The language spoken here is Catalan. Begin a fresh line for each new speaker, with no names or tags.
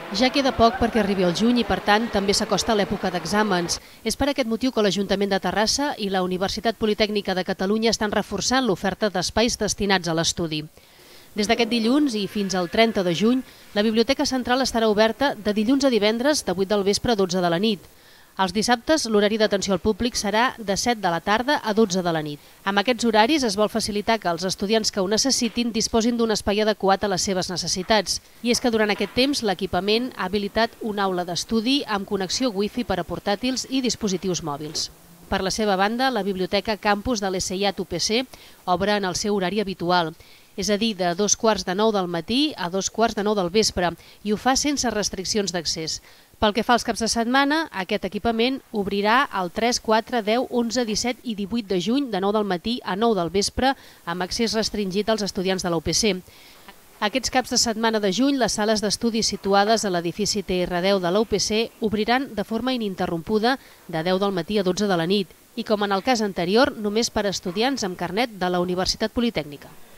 Ja queda poc perquè arribi el juny i, per tant, també s'acosta l'època d'exàmens. És per aquest motiu que l'Ajuntament de Terrassa i la Universitat Politècnica de Catalunya estan reforçant l'oferta d'espais destinats a l'estudi. Des d'aquest dilluns i fins al 30 de juny, la Biblioteca Central estarà oberta de dilluns a divendres de 8 del vespre a 12 de la nit. Els dissabtes, l'horari d'atenció al públic serà de 7 de la tarda a 12 de la nit. Amb aquests horaris es vol facilitar que els estudiants que ho necessitin disposin d'un espai adequat a les seves necessitats. I és que durant aquest temps l'equipament ha habilitat una aula d'estudi amb connexió wifi per a portàtils i dispositius mòbils. Per la seva banda, la Biblioteca Campus de l'ESEIAT UPC obre en el seu horari habitual, és a dir, de 2:15 del matí a 2:15 del vespre, i ho fa sense restriccions d'accés. Pel que fa als caps de setmana, aquest equipament obrirà el 3, 4, 10, 11, 17 i 18 de juny de 9 del matí a 9 del vespre amb accés restringit als estudiants de la UPC. Aquests caps de setmana de juny, les sales d'estudi situades a l'edifici TR10 de la UPC obriran de forma ininterrompuda de 10 del matí a 12 de la nit i, com en el cas anterior, només per a estudiants amb carnet de la Universitat Politècnica.